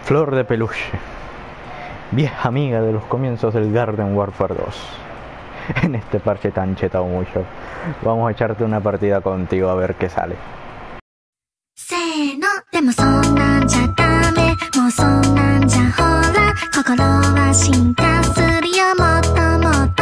Flor de peluche, vieja amiga de los comienzos del Garden Warfare 2. En este parche tan chetado mucho, vamos a echarte una partida contigo a ver qué sale. せーの、でもそんなんじゃダメ、もうそんなんじゃほら、心は進化するよ、もっともっと。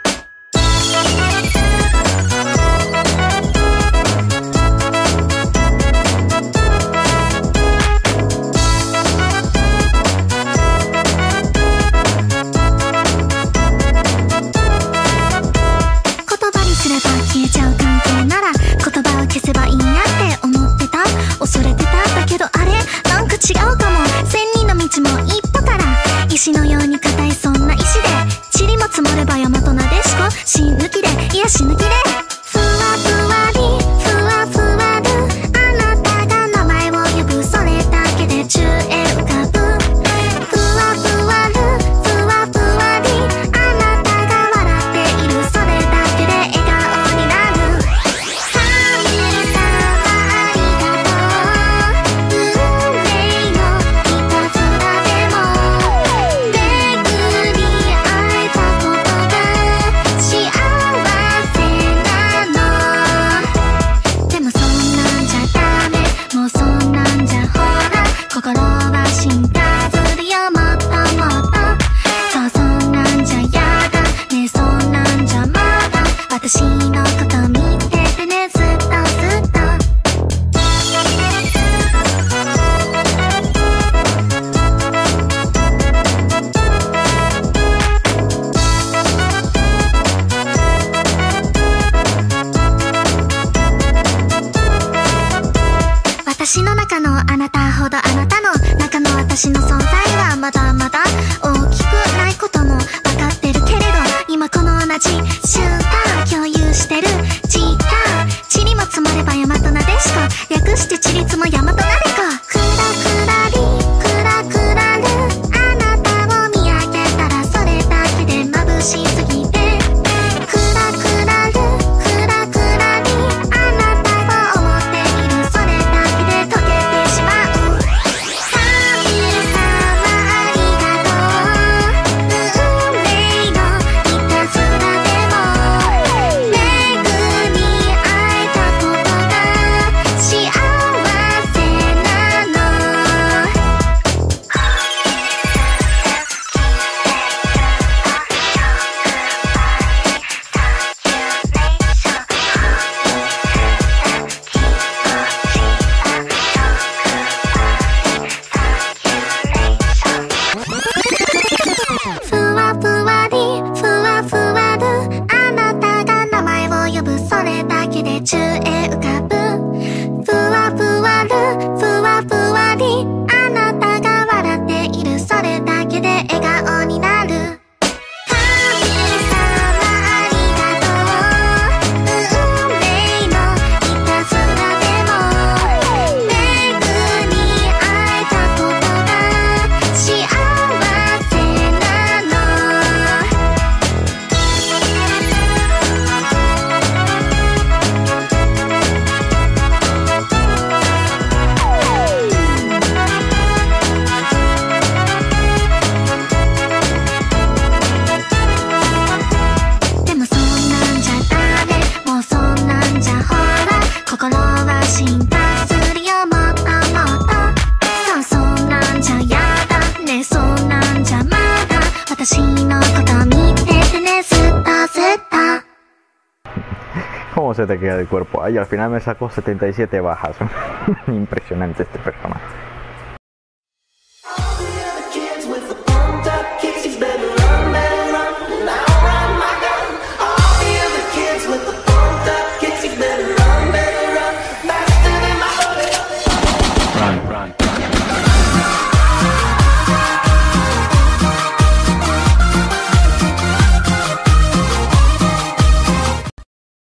消えちゃう関係なら言葉を消せばいいやって思ってた、恐れてた。だけどあれなんか違うかも。千人の道も一歩から石のように硬いそんな石で塵も積もれば大和なでしこ。死抜きでいや死抜きでふわふわりふわふわる、あなたが名前を呼ぶそれだけで宙へ浮かぶ。ふわふわるふわふわり、あなたが笑っているそれだけで笑顔になる。神様ありがとう、運命のいたずらでも巡り会えたことが幸せなの。でもそんなんじゃダメ、もうそんなんじゃほら、心は進化するよ、もっともっと。そうそんなんじゃやだね、そんなんじゃまだ私のこと見ててね、ずっとずっと。私の中のあなたほどあなたの中の私の存在はまだまだ大きくないことも分かってるけれど、今この同じ瞬間共有してる時間、塵も積もれば大和なでしこ、略して塵積も大和なでこ。クラクラリクラクラル、あなたを見上げたらそれだけで眩しすぎて、クラクラルクラクラリ、あなたを思っているそれだけで溶けてしまう。神様ありがとう、運命のいたずらでも巡り会えたことが幸せなの。ふわふわりふわふわる、あなたが名前を呼ぶそれだけで宙へ浮かぶ。ふわふわるふわふわり、あなたが笑っているそれだけで笑顔になる。神様ありがとう、運命のいたずらでも巡り会えたことが幸せなの。でもそんなんじゃダメ、もうそんなんじゃほら、心は進化するよ、もっともっと。そうそんなんじゃやだね、そんなんじゃまだ私のこと見ててね、ずっとずっと。 ¿Cómo se te queda el cuerpo? Ay, al final me sacó 77 bajas. Impresionante este personaje.